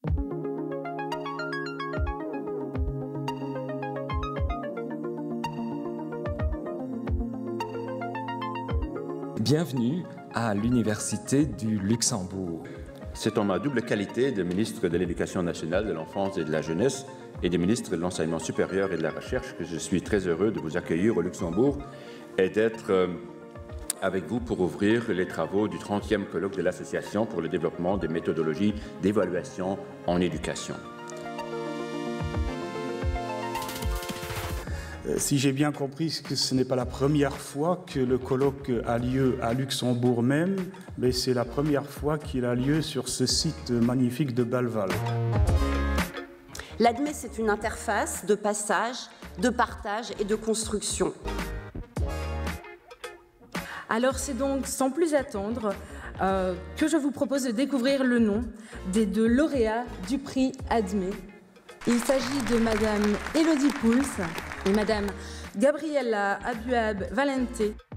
Bienvenue à l'Université du Luxembourg. C'est en ma double qualité de ministre de l'Éducation nationale, de l'enfance et de la jeunesse et de ministre de l'Enseignement supérieur et de la recherche que je suis très heureux de vous accueillir au Luxembourg et d'être avec vous pour ouvrir les travaux du 30e colloque de l'Association pour le développement des méthodologies d'évaluation en éducation. Si j'ai bien compris que ce n'est pas la première fois que le colloque a lieu à Luxembourg même, mais c'est la première fois qu'il a lieu sur ce site magnifique de Belval. L'ADME, c'est une interface de passage, de partage et de construction. Alors c'est donc sans plus attendre que je vous propose de découvrir le nom des deux lauréats du prix ADME. Il s'agit de Madame Elodie Pouls et Madame Gabriella Abuab Valente.